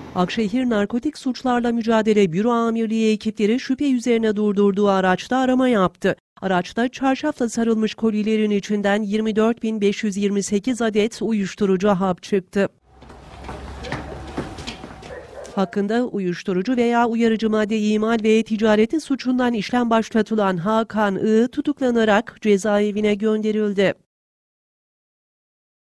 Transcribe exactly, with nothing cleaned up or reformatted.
Akşehir Narkotik Suçlarla Mücadele Büro Amirliği ekipleri şüphe üzerine durdurduğu araçta arama yaptı. Araçta çarşafla sarılmış kolilerin içinden yirmi dört bin beş yüz yirmi sekiz adet uyuşturucu hap çıktı. Hakkında uyuşturucu veya uyarıcı madde imal ve ticareti suçundan işlem başlatılan Hakan I tutuklanarak cezaevine gönderildi.